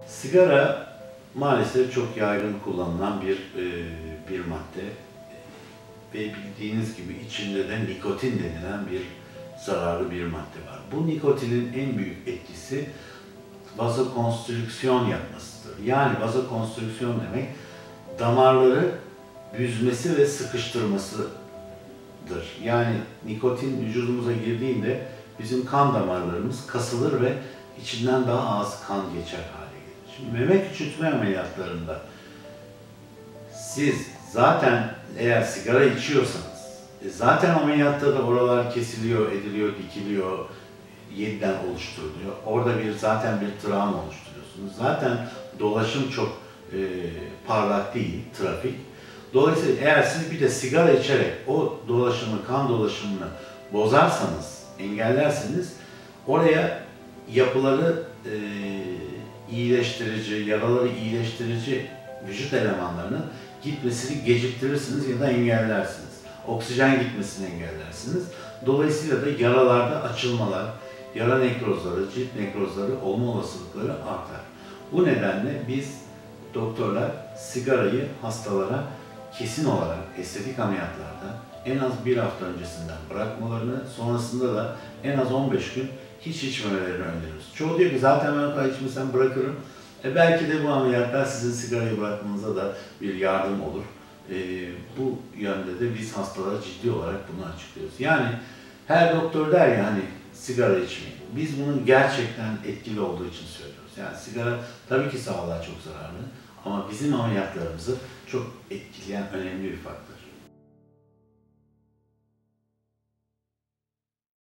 Sigara maalesef çok yaygın kullanılan bir madde ve bildiğiniz gibi içinde de nikotin denilen bir zararlı bir madde var. Bu nikotinin en büyük etkisi vazokonstrüksiyon yapmasıdır. Yani vazokonstrüksiyon demek damarları büzmesi ve sıkıştırmasıdır. Yani nikotin vücudumuza girdiğinde bizim kan damarlarımız kasılır ve içinden daha az kan geçer hale gelir. Şimdi meme küçültme ameliyatlarında siz zaten eğer sigara içiyorsanız, zaten ameliyatta da oralar kesiliyor, ediliyor, dikiliyor, yeniden oluşturuluyor. Orada zaten bir travma oluşturuyorsunuz. Zaten dolaşım çok parlak değil, trafik. Dolayısıyla eğer siz bir de sigara içerek o dolaşımı, kan dolaşımını bozarsanız, engellerseniz oraya yapıları iyileştirici, yaraları iyileştirici vücut elemanlarının gitmesini geciktirirsiniz ya da engellersiniz. Oksijen gitmesini engellersiniz. Dolayısıyla da yaralarda açılmalar, yara nekrozları, cilt nekrozları olma olasılıkları artar. Bu nedenle biz doktorlar sigarayı hastalara kesin olarak estetik ameliyatlarda en az bir hafta öncesinden bırakmalarını, sonrasında da en az 15 gün hiç içmemelerini öneriyoruz. Çoğu diyor ki zaten ben o kadar içmesem bırakırım. Belki de bu ameliyatlar sizin sigarayı bırakmanıza da bir yardım olur. Bu yönde de biz hastalara ciddi olarak bunu açıklıyoruz. Yani her doktor der ya hani sigara içmeyin. Biz bunun gerçekten etkili olduğu için söylüyoruz. Yani sigara tabii ki sağlığa çok zararlı ama bizim ameliyatlarımızı çok etkileyen önemli bir faktör.